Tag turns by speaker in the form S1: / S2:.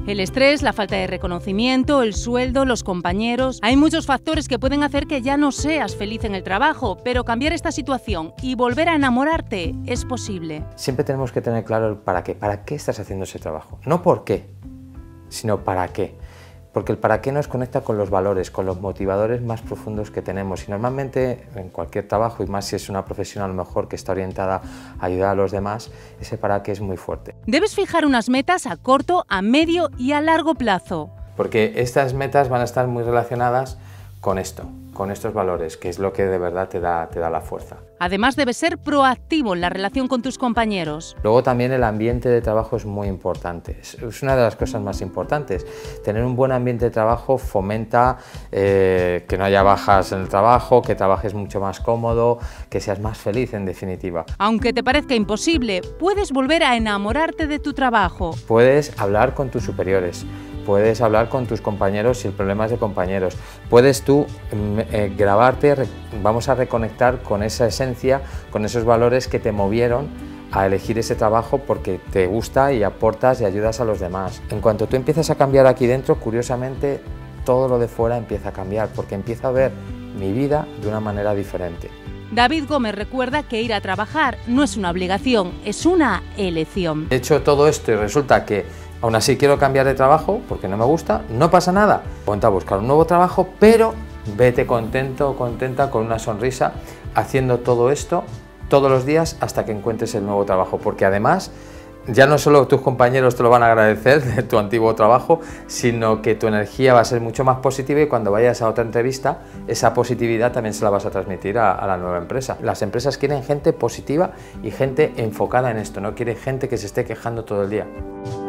S1: El estrés, la falta de reconocimiento, el sueldo, los compañeros... Hay muchos factores que pueden hacer que ya no seas feliz en el trabajo, pero cambiar esta situación y volver a enamorarte es posible.
S2: Siempre tenemos que tener claro el para qué. ¿Para qué estás haciendo ese trabajo? No por qué, sino para qué. Porque el para qué nos conecta con los valores, con los motivadores más profundos que tenemos. Y normalmente en cualquier trabajo, y más si es una profesión a lo mejor que está orientada a ayudar a los demás, ese para qué es muy fuerte.
S1: Debes fijar unas metas a corto, a medio y a largo plazo.
S2: Porque estas metas van a estar muy relacionadas con esto, con estos valores, que es lo que de verdad te da la fuerza.
S1: Además, debes ser proactivo en la relación con tus compañeros.
S2: Luego también el ambiente de trabajo es muy importante, es una de las cosas más importantes. Tener un buen ambiente de trabajo fomenta que no haya bajas en el trabajo, que trabajes mucho más cómodo, que seas más feliz en definitiva.
S1: Aunque te parezca imposible, puedes volver a enamorarte de tu trabajo.
S2: Puedes hablar con tus superiores. Puedes hablar con tus compañeros si el problema es de compañeros. Puedes tú grabarte, vamos a reconectar con esa esencia, con esos valores que te movieron a elegir ese trabajo porque te gusta y aportas y ayudas a los demás. En cuanto tú empiezas a cambiar aquí dentro, curiosamente, todo lo de fuera empieza a cambiar porque empiezo a ver mi vida de una manera diferente.
S1: David Gómez recuerda que ir a trabajar no es una obligación, es una elección.
S2: He hecho todo esto y resulta que aún así quiero cambiar de trabajo porque no me gusta, no pasa nada. Ponte a buscar un nuevo trabajo, pero vete contento o contenta con una sonrisa haciendo todo esto todos los días hasta que encuentres el nuevo trabajo, porque además ya no solo tus compañeros te lo van a agradecer de tu antiguo trabajo, sino que tu energía va a ser mucho más positiva y cuando vayas a otra entrevista, esa positividad también se la vas a transmitir a la nueva empresa. Las empresas quieren gente positiva y gente enfocada en esto, no quieren gente que se esté quejando todo el día.